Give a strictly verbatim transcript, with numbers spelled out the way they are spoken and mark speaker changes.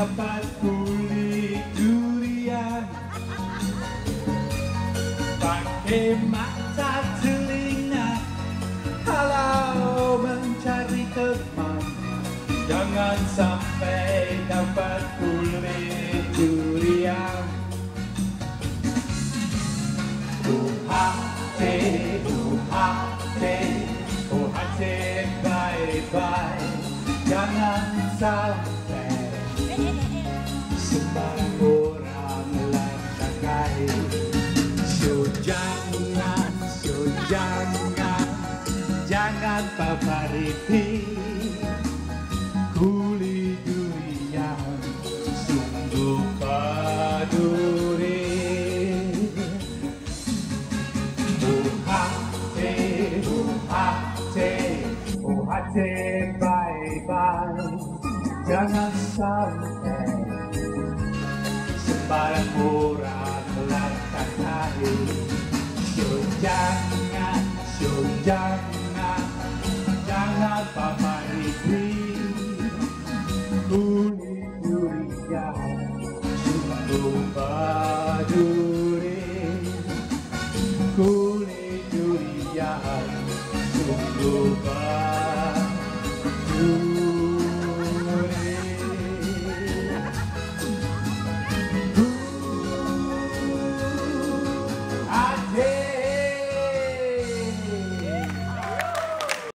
Speaker 1: dapat kulit durian, pakai mata telinga kalau mencari teman, jangan sampai dapat kulit durian. Oh hati, oh hati, oh hati, bye-bye, jangan sampai sembarang orang latakai. So jangan, so jangan, jangan papariti kulit durian, sungguh paduri. Oh hati, oh hati, oh hati, bye-bye, jangan sampai sembarang orang latakai. So jangan, so jangan, jangan papariti